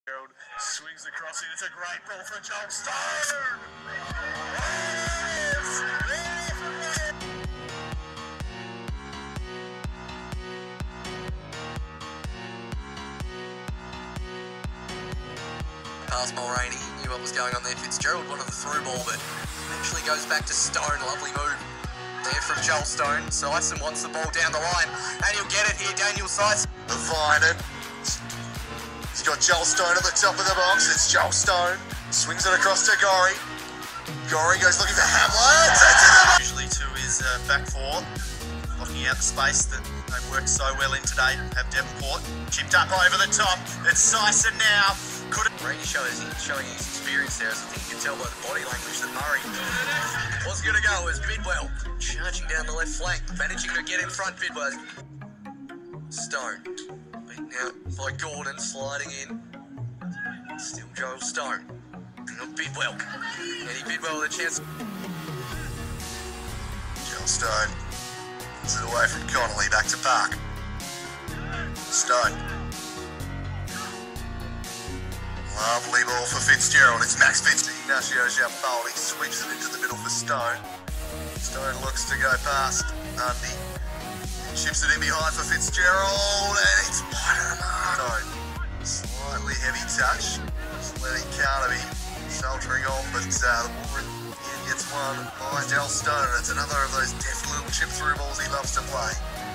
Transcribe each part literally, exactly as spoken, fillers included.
Fitzgerald swings across it. It's a great ball for Joel Stone. Yes! Past Mulroney, knew what was going on there. Fitzgerald wanted the through ball, but eventually goes back to Stone. Lovely move there from Joel Stone. Syson wants the ball down the line, and he'll get it here. Daniel Syson. The Vinen. He's got Joel Stone at the top of the box. It's Joel Stone. Swings it across to Gorry. Gorry goes looking for Hamlet. Usually to his uh, back four, looking out the space that they've worked so well in today. Have Devonport chipped up over the top. It's Syson now. Could it... Brady shows showing his experience there, as I think you can tell by the body language that Murray was going to go as Bidwell charging down the left flank, managing to get in front. Bidwell. Stone beaten out by Gordon, sliding in. Still Joel Stone. Not Bidwell. Eddie Bidwell with a chance. Joel Stone puts it away from Connolly, back to Park. Stone. Lovely ball for Fitzgerald. It's Max Fitz. Ignacio Giampoli sweeps it into the middle for Stone. Stone looks to go past Undy. Chips it in behind for Fitzgerald, and it's wide of the mark. Slightly heavy touch. Just letting Carnaby soldiering on, but uh, the ball in gets one by Joel Stone. It's another of those deft little chip through balls he loves to play.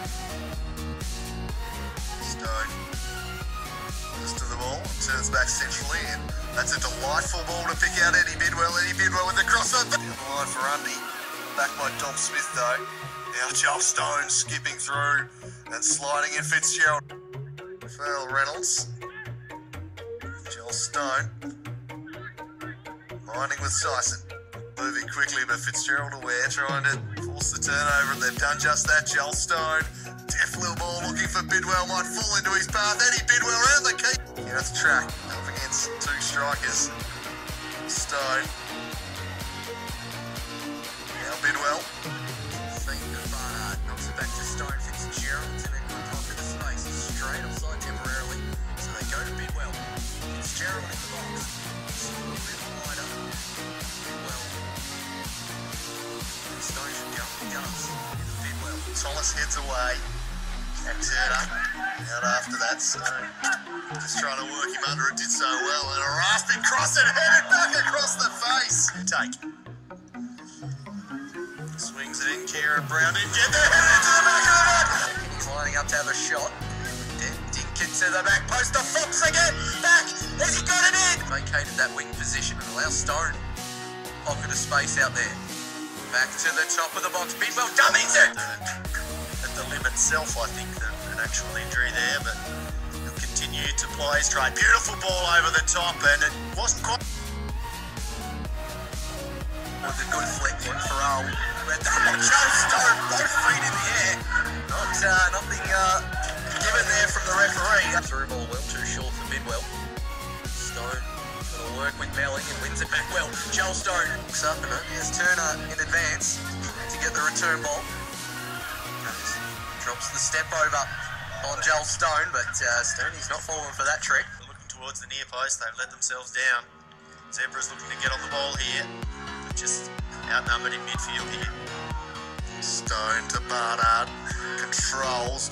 Stone goes to the ball, turns back centrally, and that's a delightful ball to pick out Eddie Bidwell. Eddie Bidwell with the crosser. Down the line for Undy. Back by Dom Smith though. Now Joel Stone skipping through and sliding in Fitzgerald. Rafael Reynolds. Joel Stone. Minding with Syson. Moving quickly, but Fitzgerald aware, trying to force the turnover, and they've done just that. Joel Stone. Deft little ball looking for Bidwell. Might fall into his path. Eddie Bidwell around the key. Yeah, that's track. Up against two strikers. Stone. Now Bidwell. Knocks it back to Stone. Fitzgerald in a good pocket of space. Straight offside temporarily, so they go to Bidwell. Fitzgerald in the box. Just a little bit wider. Bidwell. Stone should go. He does. Bidwell. Thomas heads away. And Turner out after that, so just trying to work him under it, did so well. And a rasping cross and headed back across the face. Take. Swings it in, Kieran Brown didn't get there, headed into the back of the net. He's lining up to have a shot. Dinkin to the back post, the Fox again, back, has he got it in? Vacated that wing position and allows Stone pocket of space out there. Back to the top of the box, Bidwell dummies it! At the limb itself, I think that an actual injury there, but he'll continue to play his trade. Beautiful ball over the top, and it wasn't quite... With a good flick in for Al. Joel Stone, both feet in the air. Not, uh, nothing uh, given there from the referee. Through ball well, too short for Bidwell. Stone going to work with Melling and wins it back well. Joel Stone looks up and has Turner in advance to get the return ball. Drops the step over on Joel Stone, but uh, Stoney's not falling for that trick. Looking towards the near post, they've let themselves down. Zebra's looking to get on the ball here. Just outnumbered in midfield here. Stone to Barnard. Controls.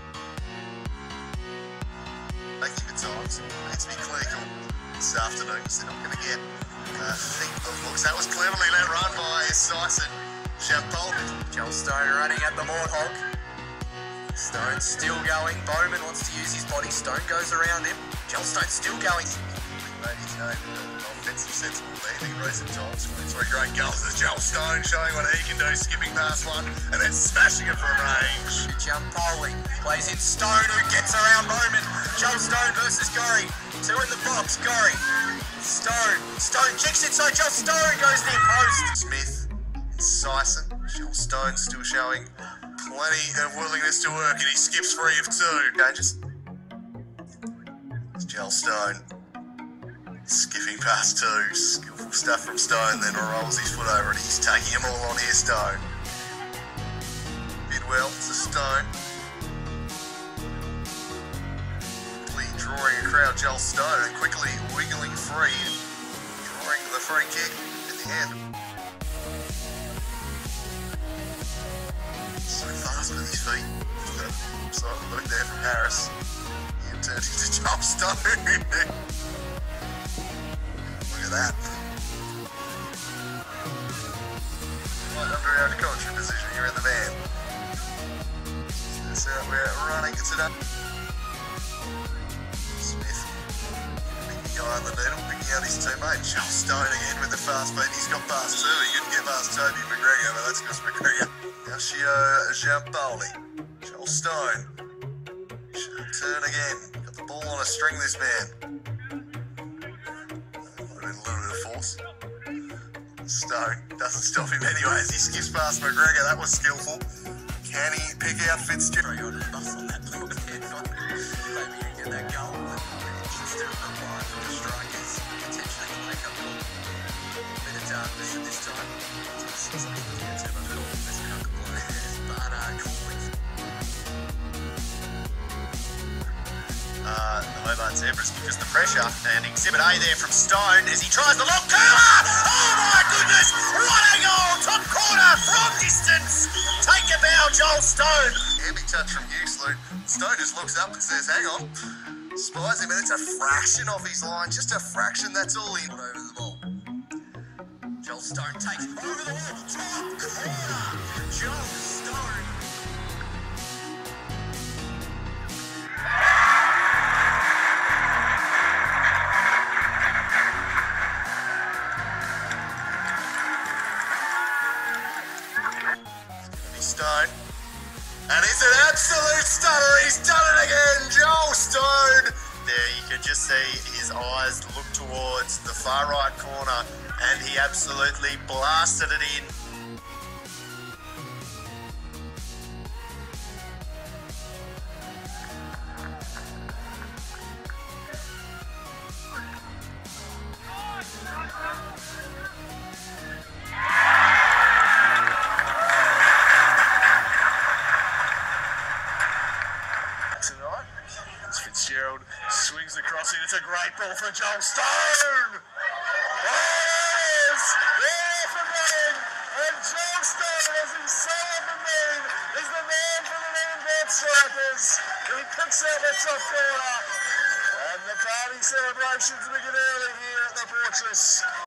Taking the times. Needs to be clinical this afternoon because they're not going to get a think of looks. That was cleverly let run by Syson. Giampoli. Joel Stone running at the Warthog. Stone still going. Bowman wants to use his body. Stone goes around him. Joel Stone still going. Made his name in an offensive sensible lead in recent times. Three great goals. There's Joel Stone showing what he can do, skipping past one and then smashing it from range. Giampoli plays in Stone, who gets around Bowman. Joel Stone versus Gorry. Two in the box. Gorry. Stone. Stone kicks inside. Joel Stone goes near post. Smith. Syson. Joel Stone still showing plenty of willingness to work, and he skips free of two. Changes. It's Joel Stone. Skipping past two, skillful stuff from Stone, then rolls his foot over it. He's taking them all on here, Stone. Bidwell to Stone. Quickly drawing a crowd, Joel Stone, and quickly free kick at the end. So fast with his feet. So look there from Harris. He turned into Joel Stone. Look at that. Right under our commentary position here in the van. That's how we're running today. Smith, big guy on the needle, picking out his teammate. Joel Stone again with the fast feet. He's got past two. He couldn't get past Toby McGregor, but that's because McGregor. Ignacio Giampoli. Joel Stone. Should turn again. Got the ball on a string, this man. A little bit of force. Stone doesn't stop him anyway as he skips past McGregor. That was skillful. Can he pick out Fitzgerald? Throw you under the bus on that little bit. Maybe you can get that goal, but instead of replying from the strikers, potentially the wake up call. Bit of darkness at this time. It's not too much call from this couple of players, but uh, calling. Uh, the Hobart Zebras because the pressure, and Exhibit A there from Stone as he tries the long curler. Oh my goodness, what a goal! Top corner from distance. Take a bow, Joel Stone. Heavy touch from Hughes. Stone just looks up and says, hang on. Spies him and it's a fraction off his line, just a fraction, that's all he Over the ball. Joel Stone takes over the wall. Top corner. Joel Stone. Stone. And it's an absolute stunner. He's done it again. Joel Stone. There you could just see his eyes look towards the far right corner and he absolutely blasted it in. Fitzgerald swings across it. It's a great ball for Joel Stone. Yes! There for men. And Joel Stone, as he so often been, is the man for the Landbird Strikers. He picks out the top corner. And the party celebrations begin early here at the Fortress.